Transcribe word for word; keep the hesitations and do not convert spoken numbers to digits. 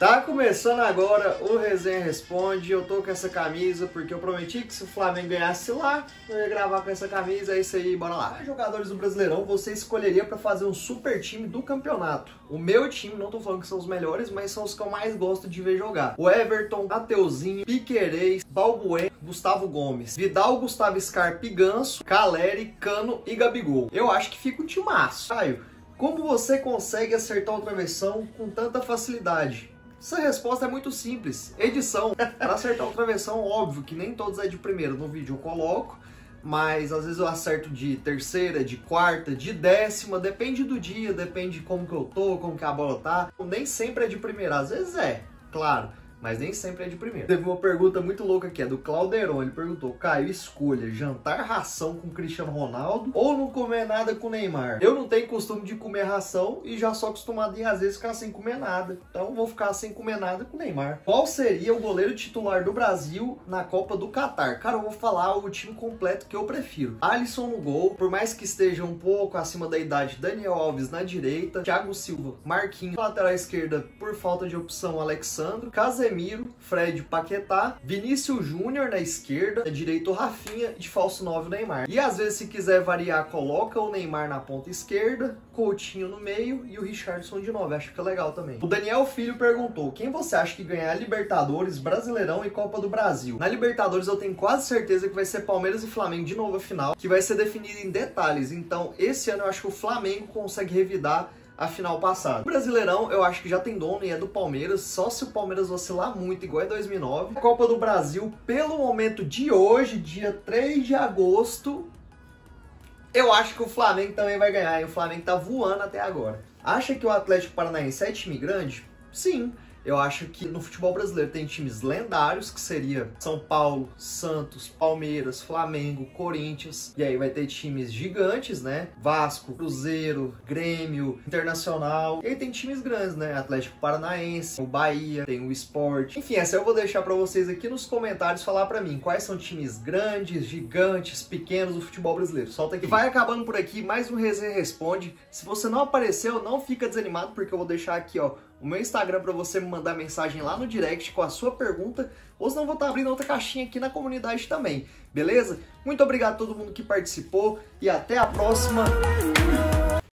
Tá começando agora o Resenha Responde. Eu tô com essa camisa porque eu prometi que se o Flamengo ganhasse lá, eu ia gravar com essa camisa. É isso aí, bora lá. Jogadores do Brasileirão, você escolheria pra fazer um super time do campeonato. O meu time, não tô falando que são os melhores, mas são os que eu mais gosto de ver jogar. O Everton, Mateuzinho, Piquerez, Balbuena, Gustavo Gomes, Vidal, Gustavo Scarpa, Ganso, Caleri, Cano e Gabigol. Eu acho que fica um timaço. Caio, como você consegue acertar o travessão com tanta facilidade? Essa resposta é muito simples. Edição. Para acertar o travessão, óbvio que nem todos é de primeira. No vídeo eu coloco, mas às vezes eu acerto de terceira, de quarta, de décima. Depende do dia, depende de como que eu tô, como que a bola tá. Nem sempre é de primeira. Às vezes é, claro, mas nem sempre é de primeira. Teve uma pergunta muito louca aqui, é do Clauderon. Ele perguntou: Caio, escolha jantar ração com Cristiano Ronaldo ou não comer nada com Neymar? Eu não tenho costume de comer ração e já sou acostumado em às vezes ficar sem comer nada. Então vou ficar sem comer nada com Neymar. Qual seria o goleiro titular do Brasil na Copa do Catar? Cara, eu vou falar o time completo que eu prefiro. Alisson no gol, por mais que esteja um pouco acima da idade, Daniel Alves na direita, Thiago Silva, Marquinhos, lateral esquerda, por falta de opção, Alexandro, Casemiro, Fred, Paquetá, Vinícius Júnior na esquerda, na direita o Rafinha, de falso nove o Neymar. E às vezes, se quiser variar, coloca o Neymar na ponta esquerda, Coutinho no meio e o Richarlison de nove. Acho que é legal também. O Daniel Filho perguntou: quem você acha que ganhar Libertadores, Brasileirão e Copa do Brasil? Na Libertadores eu tenho quase certeza que vai ser Palmeiras e Flamengo de novo a final, que vai ser definida em detalhes. Então esse ano eu acho que o Flamengo consegue revidar a final passada. O Brasileirão eu acho que já tem dono e é do Palmeiras, só se o Palmeiras vacilar muito, igual em dois mil e nove. A Copa do Brasil, pelo momento de hoje, dia três de agosto, eu acho que o Flamengo também vai ganhar, e o Flamengo tá voando até agora. Acha que o Atlético Paranaense é time grande? Sim. Eu acho que no futebol brasileiro tem times lendários, que seria São Paulo, Santos, Palmeiras, Flamengo, Corinthians. E aí vai ter times gigantes, né? Vasco, Cruzeiro, Grêmio, Internacional. E aí tem times grandes, né? Atlético Paranaense, o Bahia, tem o Sport. Enfim, essa eu vou deixar pra vocês aqui nos comentários falar pra mim quais são times grandes, gigantes, pequenos do futebol brasileiro. Solta aqui. Vai acabando por aqui mais um Resenha Responde. Se você não apareceu, não fica desanimado, porque eu vou deixar aqui, ó, o meu Instagram para você me mandar mensagem lá no direct com a sua pergunta, ou senão eu vou estar abrindo outra caixinha aqui na comunidade também, beleza? Muito obrigado a todo mundo que participou e até a próxima!